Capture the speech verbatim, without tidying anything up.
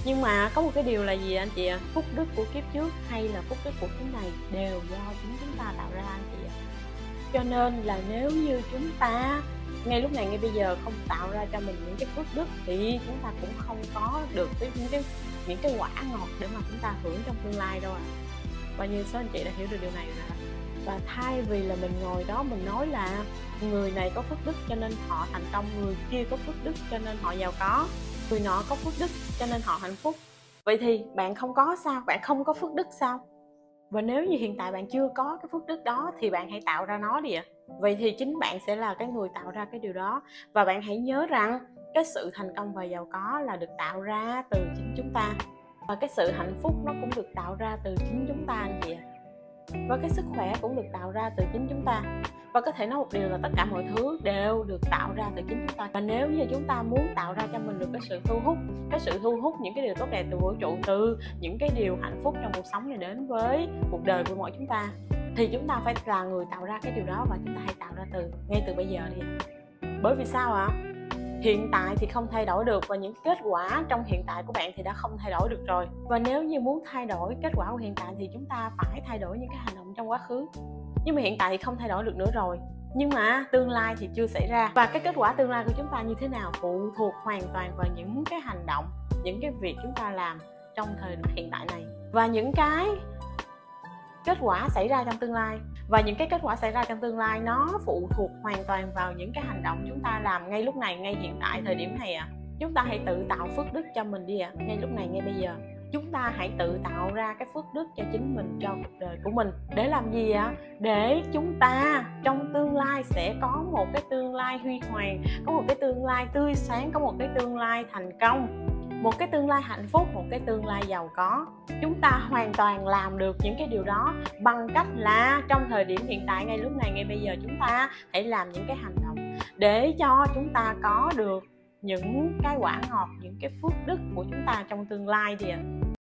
Nhưng mà có một cái điều là gì anh chị ạ? Phúc đức của kiếp trước hay là phúc đức của kiếp này đều do chính chúng ta tạo ra anh chị ạ. Cho nên là nếu như chúng ta ngay lúc này ngay bây giờ không tạo ra cho mình những cái phước đức thì chúng ta cũng không có được cái những cái những cái quả ngọt để mà chúng ta hưởng trong tương lai đâu ạ. À. Bao nhiêu số anh chị đã hiểu được điều này rồi. Và thay vì là mình ngồi đó mình nói là người này có phước đức cho nên họ thành công, người kia có phước đức cho nên họ giàu có, người nọ có phước đức cho nên họ hạnh phúc. Vậy thì bạn không có sao? Bạn không có phước đức sao? Và nếu như hiện tại bạn chưa có cái phước đức đó thì bạn hãy tạo ra nó đi ạ. Vậy thì chính bạn sẽ là cái người tạo ra cái điều đó. Và bạn hãy nhớ rằng cái sự thành công và giàu có là được tạo ra từ chính chúng ta. Và cái sự hạnh phúc nó cũng được tạo ra từ chính chúng ta anh chị ạ. Và cái sức khỏe cũng được tạo ra từ chính chúng ta. Và có thể nói một điều là tất cả mọi thứ đều được tạo ra từ chính chúng ta. Và nếu như chúng ta muốn tạo ra cho mình được cái sự thu hút, cái sự thu hút những cái điều tốt đẹp từ vũ trụ, từ những cái điều hạnh phúc trong cuộc sống này đến với cuộc đời của mỗi chúng ta, thì chúng ta phải là người tạo ra cái điều đó. Và chúng ta hãy tạo ra từ ngay từ bây giờ đi. Bởi vì sao ạ? Hiện tại thì không thay đổi được, và những kết quả trong hiện tại của bạn thì đã không thay đổi được rồi. Và nếu như muốn thay đổi kết quả của hiện tại thì chúng ta phải thay đổi những cái hành động trong quá khứ. Nhưng mà hiện tại thì không thay đổi được nữa rồi, nhưng mà tương lai thì chưa xảy ra. Và cái kết quả tương lai của chúng ta như thế nào phụ thuộc hoàn toàn vào những cái hành động, những cái việc chúng ta làm trong thời điểm hiện tại này. Và những cái kết quả xảy ra trong tương lai Và những cái kết quả xảy ra trong tương lai nó phụ thuộc hoàn toàn vào những cái hành động chúng ta làm ngay lúc này, ngay hiện tại, thời điểm này ạ. À. Chúng ta hãy tự tạo phước đức cho mình đi ạ. À. Ngay lúc này, ngay bây giờ chúng ta hãy tự tạo ra cái phước đức cho chính mình, cho cuộc đời của mình. Để làm gì ạ? À? Để chúng ta trong tương lai sẽ có một cái tương lai huy hoàng, có một cái tương lai tươi sáng, có một cái tương lai thành công, một cái tương lai hạnh phúc, một cái tương lai giàu có. Chúng ta hoàn toàn làm được những cái điều đó bằng cách là trong thời điểm hiện tại, ngay lúc này, ngay bây giờ, chúng ta hãy làm những cái hành động để cho chúng ta có được những cái quả ngọt, những cái phước đức của chúng ta trong tương lai đi ạ.